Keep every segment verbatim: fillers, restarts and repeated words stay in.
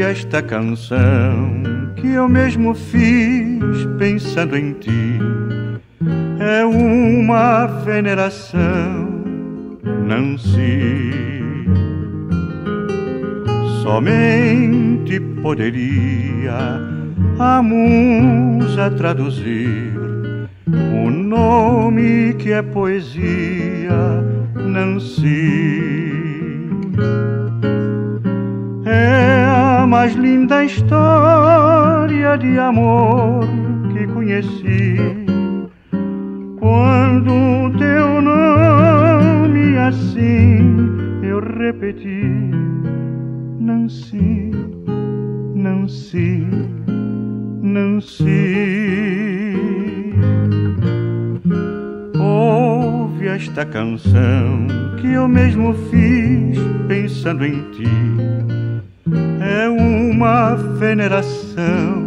esta canção que eu mesmo fiz pensando em ti. É uma veneração, Nancy. Somente poderia a musa traduzir o nome que é poesia, Nancy. É a mais linda história de amor que conheci. Quando teu nome assim eu repeti, Nancy, Nancy, Nancy. Ouve esta canção que eu mesmo fiz pensando em ti. É uma veneração,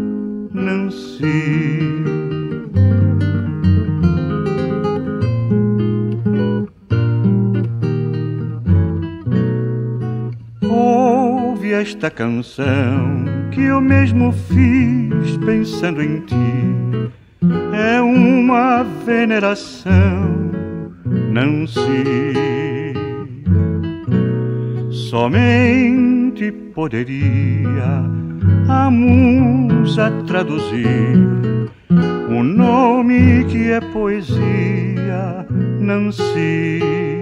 Nancy. Ouve esta canção que eu mesmo fiz pensando em ti. É uma veneração, Nancy. Somente poderia a musa traduzir o nome que é poesia, Nancy.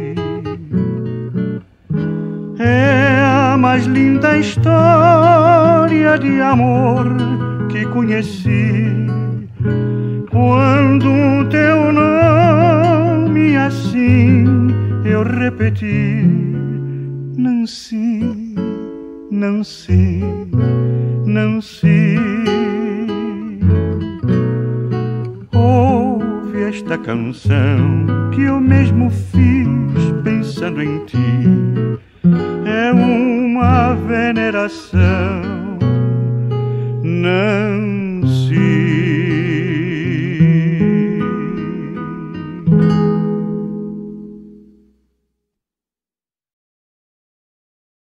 É a mais linda história de amor que conheci. Quando teu nome assim eu repeti, Nancy, Nancy, Nancy. Ouve esta canção que eu mesmo fiz pensando em ti. É uma veneração, Nancy.